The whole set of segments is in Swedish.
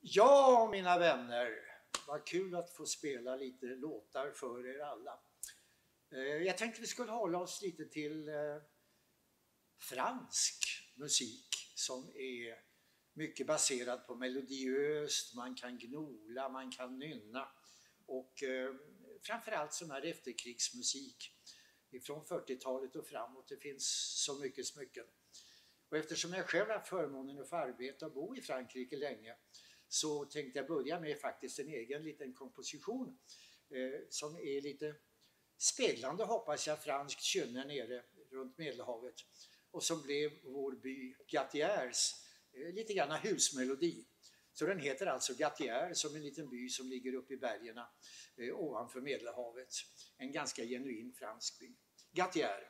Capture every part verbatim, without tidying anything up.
Ja, mina vänner, vad kul att få spela lite låtar för er alla. Jag tänkte vi skulle hålla oss lite till fransk musik som är mycket baserad på melodiöst, man kan gnola, man kan nynna och framförallt sån här efterkrigsmusik från fyrtiotalet och framåt. Det finns så mycket smycken. Och eftersom jag själv har förmånen att få arbeta och bo i Frankrike länge så tänkte jag börja med faktiskt en egen liten komposition eh, som är lite speglande, hoppas jag, franskt kynne nere runt Medelhavet och som blev vår by Gatières eh, lite grann husmelodi. Så den heter alltså Gatières, som en liten by som ligger uppe i bergen eh, ovanför Medelhavet. En ganska genuin fransk by. Gatières.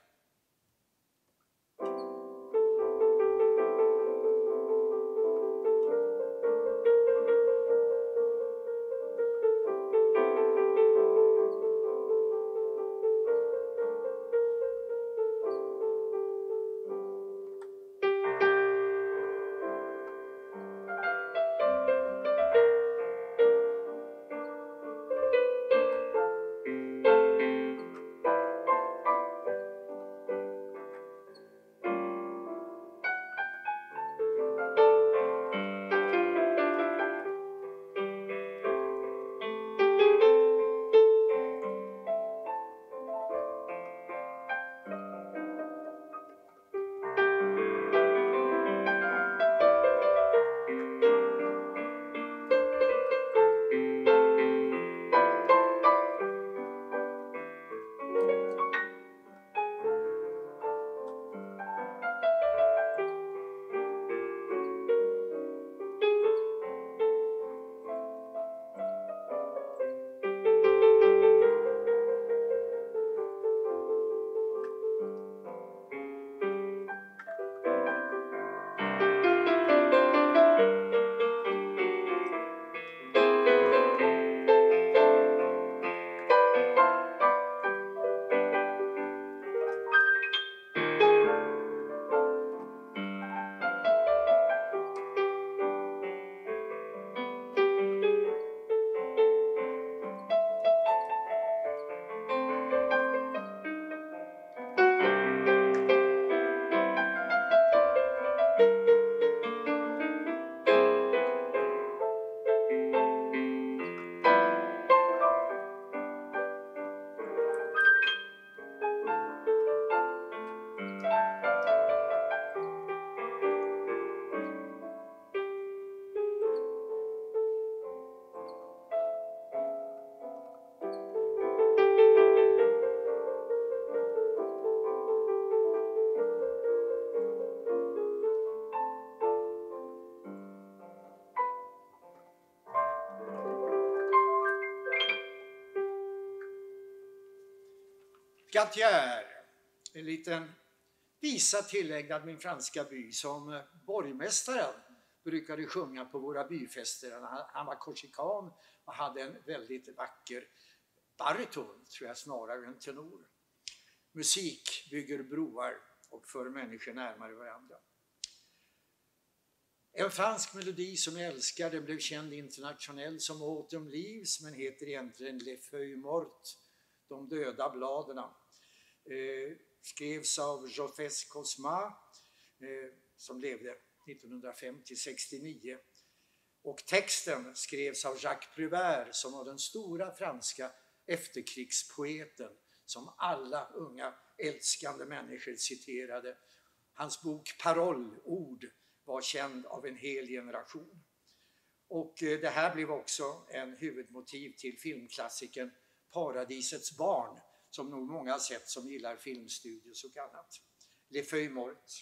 Gatières, en liten visa tillägnad min franska by som borgmästaren brukade sjunga på våra byfester. Han var korsikan och hade en väldigt vacker bariton, tror jag, snarare än tenor. Musik bygger broar och för människor närmare varandra. En fransk melodi som jag älskar, den blev känd internationellt som Autumn Leaves, men heter egentligen Les Feuilles Mortes, de döda bladen. Eh, skrevs av Joseph Cosma eh, som levde nittonhundrafem till sextionio. Och texten skrevs av Jacques Prévert som var den stora franska efterkrigspoeten som alla unga älskande människor citerade. Hans bok Paroll, ord, var känd av en hel generation. Och eh, det här blev också en huvudmotiv till filmklassikern Paradisets barn, som nog många har sett som gillar filmstudios och annat. Les Feuilles Mortes.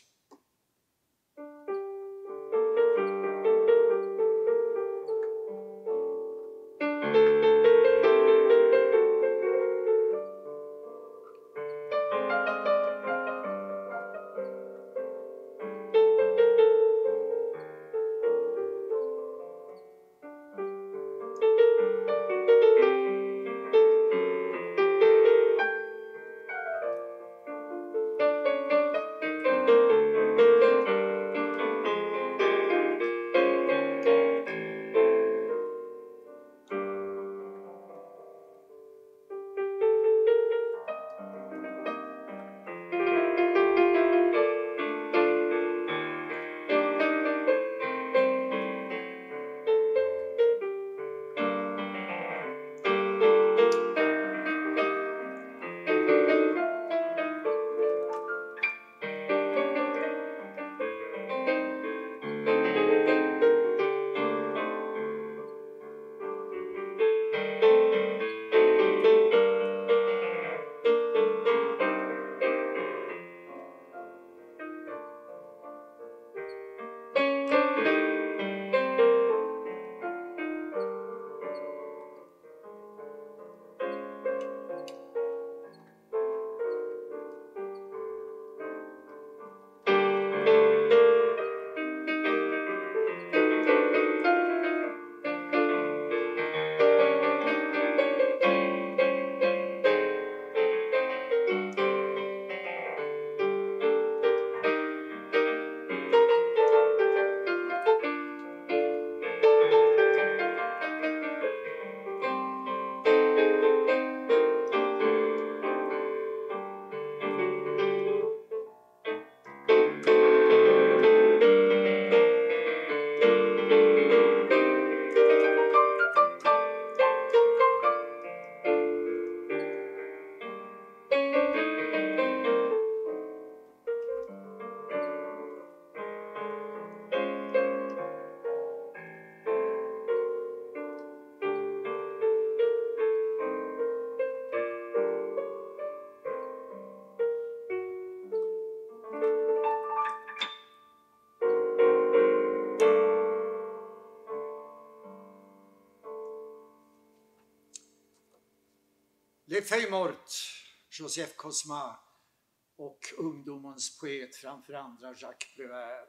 Les Feuilles Mortes, Joseph Cosma och ungdomens poet framför andra Jacques Prévert.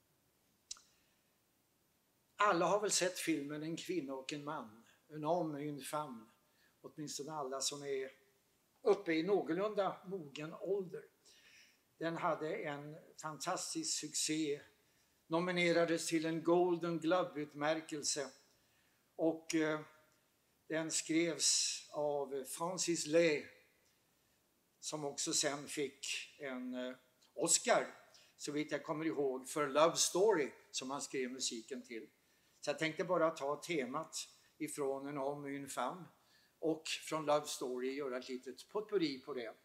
Alla har väl sett filmen En kvinna och en man, en homme et une femme, åtminstone alla som är uppe i någorlunda mogen ålder. Den hade en fantastisk succé, nominerades till en Golden Globe-utmärkelse och eh, den skrevs av Francis Lay som också sen fick en eh, Oscar, så vitt jag kommer ihåg, för Love Story som han skrev musiken till. Så jag tänkte bara ta temat ifrån En homme et une femme och från Love Story göra ett litet potpourri på det.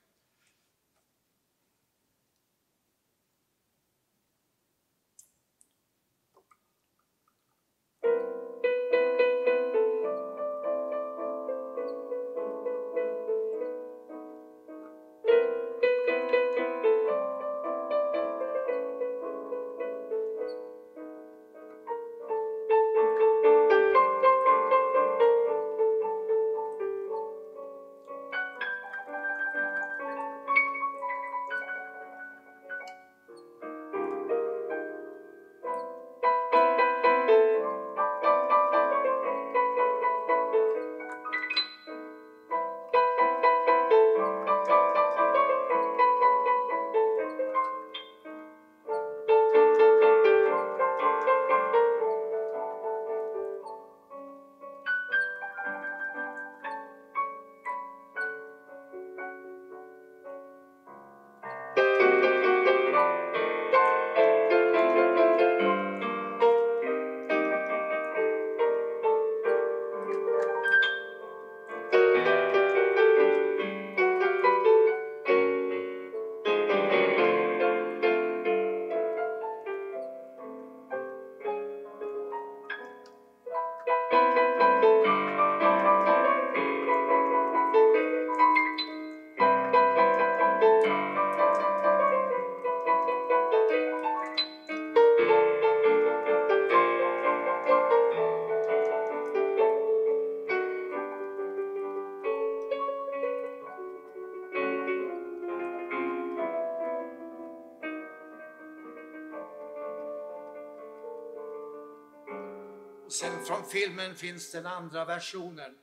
Sen från filmen finns den andra versionen.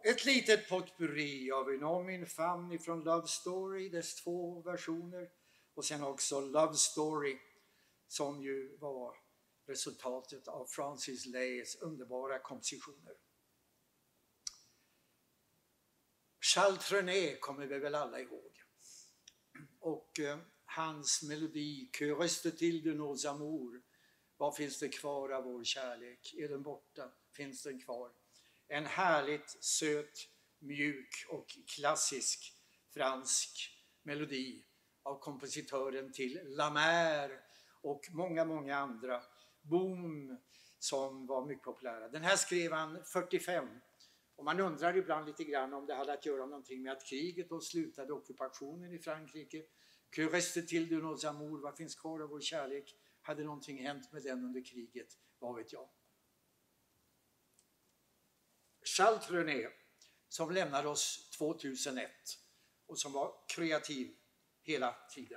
Ett litet potpurri av En om min famn ifrån Love Story, dess två versioner. Och sen också Love Story som ju var resultatet av Francis Leys underbara kompositioner. Charles Trenet kommer vi väl alla ihåg. Och eh, hans melodi Que reste-t-il de nos amours? Vad finns det kvar av vår kärlek? Är den borta? Finns den kvar? En härligt söt, mjuk och klassisk fransk melodi av kompositören till La Mer och många, många andra. Boom, som var mycket populära. Den här skrev han fyrtiofem. Och man undrar ibland lite grann om det hade att göra någonting med att kriget och slutade ockupationen i Frankrike. Que reste-t-il de nos amours? Vad finns kvar av vår kärlek? Hade någonting hänt med den under kriget? Vad vet jag? Charles Trenet, som lämnade oss tvåtusenett och som var kreativ hela tiden.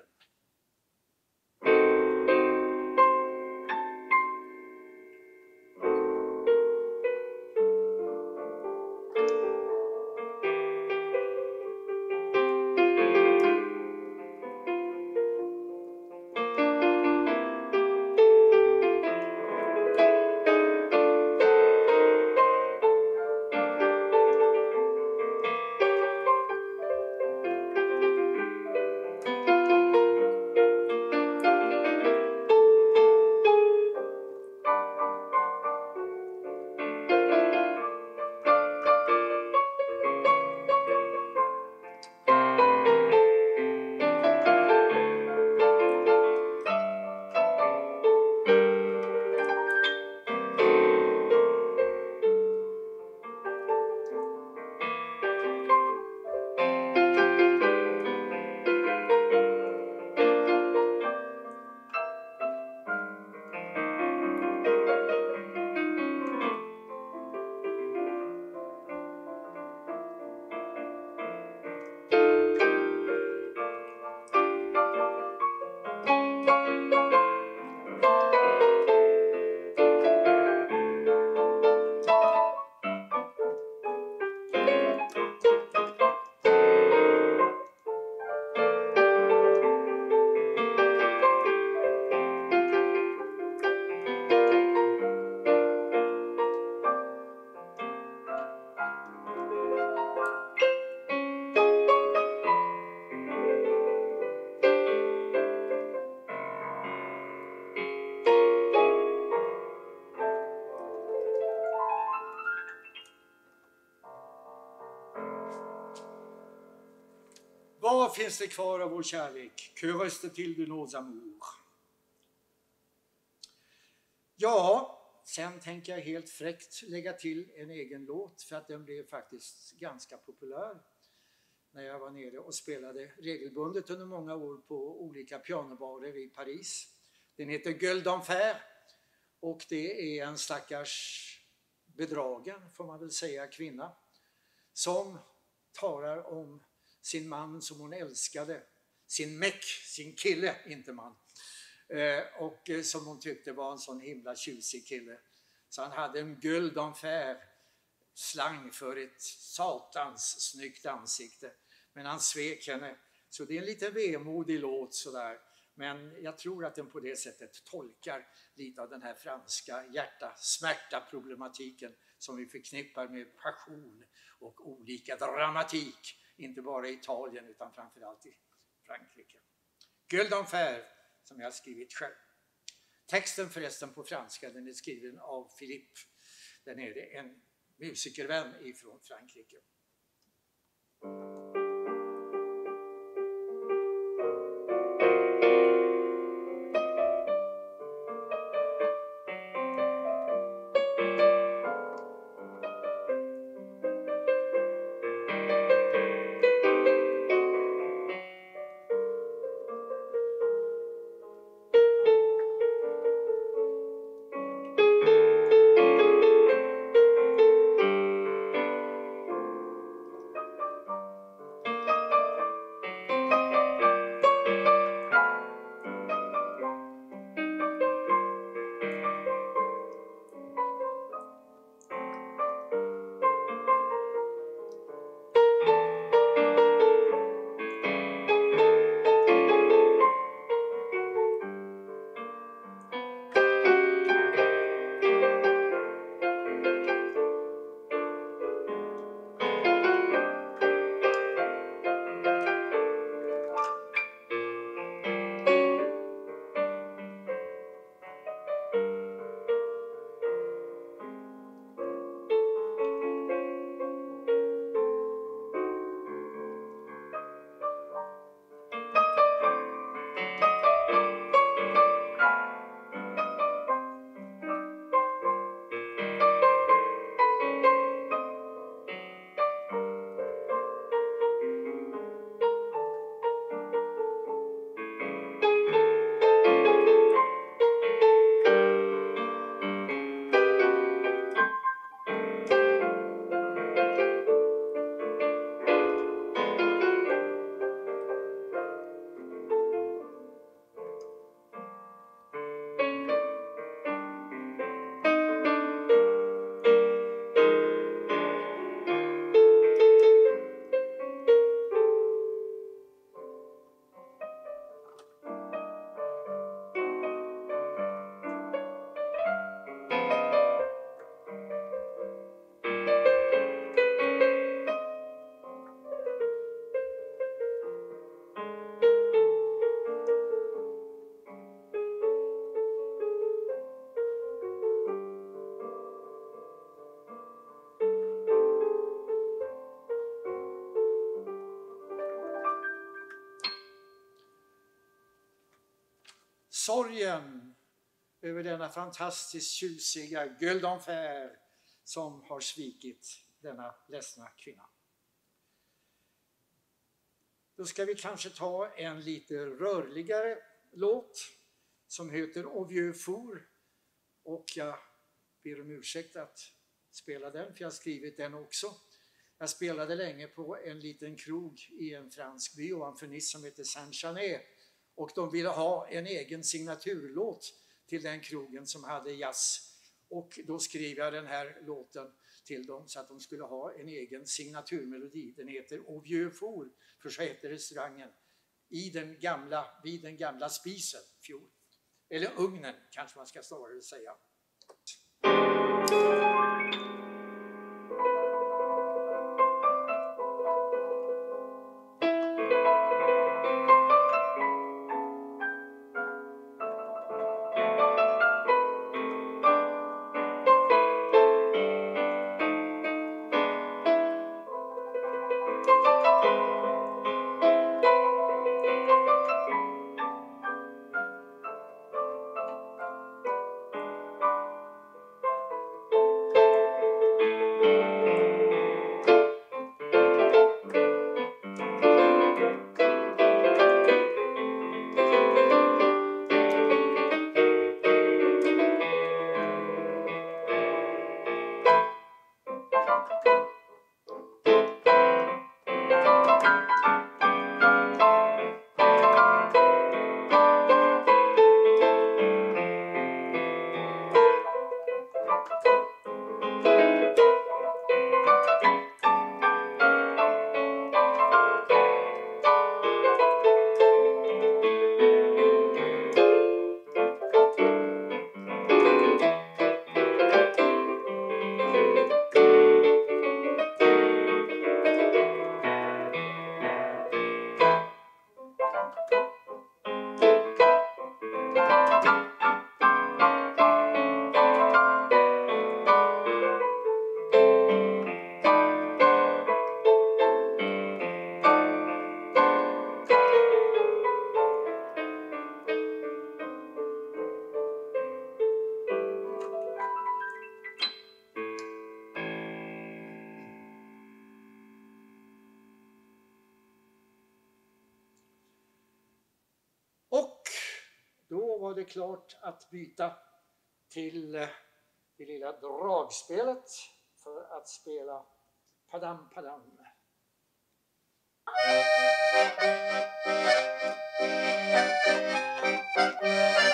Vad finns det kvar av vår kärlek? Que reste-t-il de nos amours? Ja, sen tänker jag helt fräckt lägga till en egen låt för att den blev faktiskt ganska populär när jag var nere och spelade regelbundet under många år på olika pianobarer i Paris. Den heter Gueule d'Enfer och det är en stackars bedragen, får man väl säga, kvinna som talar om sin man som hon älskade, sin meck, sin kille, inte man. Eh, och eh, som hon tyckte var en sån himla tjusig kille. Så han hade en Gueule d'Enfer, slang för ett satans snyggt ansikte. Men han svek henne. Så det är en lite vemodig låt sådär. Men jag tror att den på det sättet tolkar lite av den här franska hjärta-smärta-problematiken som vi förknippar med passion och olika dramatik. Inte bara i Italien utan framförallt i Frankrike. Gueule d'Enfer som jag har skrivit själv. Texten förresten på franska, den är skriven av Philippe. Den är det en musikervän ifrån Frankrike. sorgen över denna fantastiskt tjusiga Gueule d'Enfer som har svikit denna ledsna kvinna. Då ska vi kanske ta en lite rörligare låt som heter Au vieux four, och jag ber om ursäkt att spela den, för jag har skrivit den också. Jag spelade länge på en liten krog i en fransk by ovanför Nice som heter Saint-Chanet, och de ville ha en egen signaturlåt till den krogen som hade jazz, och då skrev jag den här låten till dem så att de skulle ha en egen signaturmelodi. Den heter Au vieux four, för så heter restaurangen i den gamla, vid den gamla spisen, fjol. Eller ugnen kanske man ska snarare säga. Då var det klart att byta till det lilla dragspelet för att spela Padam Padam. Thank you.